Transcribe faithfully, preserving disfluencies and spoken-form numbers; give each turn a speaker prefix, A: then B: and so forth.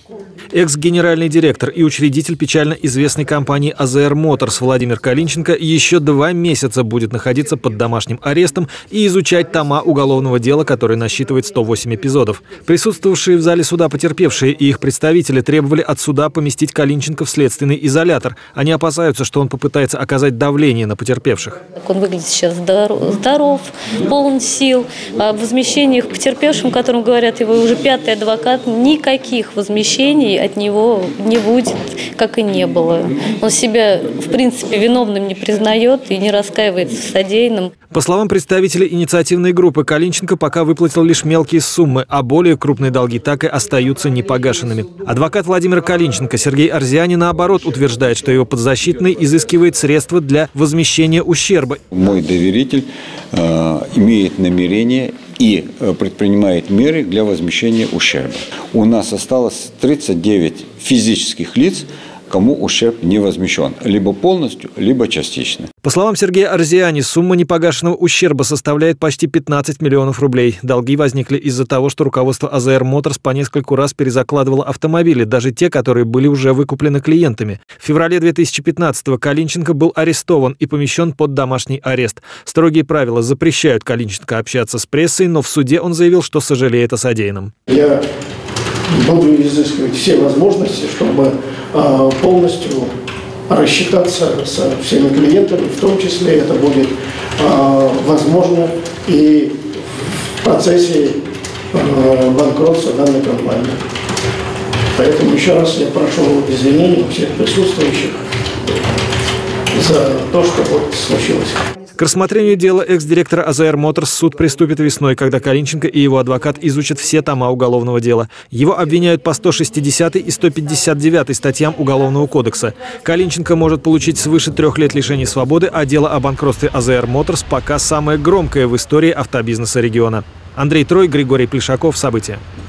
A: Экс-генеральный директор и учредитель печально известной компании «А Зэ Эр Моторс» Владимир Калинченко еще два месяца будет находиться под домашним арестом и изучать тома уголовного дела, которое насчитывает сто восемь эпизодов. Присутствовавшие в зале суда потерпевшие и их представители требовали от суда поместить Калинченко в следственный изолятор. Они опасаются, что он попытается оказать давление на потерпевших.
B: Он выглядит сейчас здоров, полон сил. О возмещениях потерпевшим, которым говорят его уже пятый адвокат, никаких возмещений от него не будет, как и не было. Он себя, в принципе, виновным не признает и не раскаивается в содеянном.
A: По словам представителей инициативной группы, Калинченко пока выплатил лишь мелкие суммы, а более крупные долги так и остаются непогашенными. Адвокат Владимира Калинченко Сергей Арзиани, наоборот, утверждает, что его подзащитный изыскивает средства для возмещения ущерба.
C: Мой доверитель э, имеет намерение и предпринимает меры для возмещения ущерба. У нас осталось тридцать девять физических лиц, кому ущерб не возмещен. Либо полностью, либо частично.
A: По словам Сергея Арзиани, сумма непогашенного ущерба составляет почти пятнадцать миллионов рублей. Долги возникли из-за того, что руководство «А Зэ Эр Моторс» по нескольку раз перезакладывало автомобили, даже те, которые были уже выкуплены клиентами. В феврале две тысячи пятнадцатого Калинченко был арестован и помещен под домашний арест. Строгие правила запрещают Калинченко общаться с прессой, но в суде он заявил, что сожалеет о содеянном.
D: Я буду изыскивать все возможности, чтобы э, полностью рассчитаться со всеми клиентами, в том числе это будет э, возможно и в процессе э, банкротства данной компании. Поэтому еще раз я прошу извинений у всех присутствующих за то, что вот случилось.
A: К рассмотрению дела экс-директора «А Зэ Эр Моторс» суд приступит весной, когда Калинченко и его адвокат изучат все тома уголовного дела. Его обвиняют по сто шестидесятой и сто пятьдесят девятой статьям Уголовного кодекса. Калинченко может получить свыше трех лет лишения свободы, а дело о банкротстве «А Зэ Эр Моторс» пока самое громкое в истории автобизнеса региона. Андрей Трой, Григорий Плешаков. События.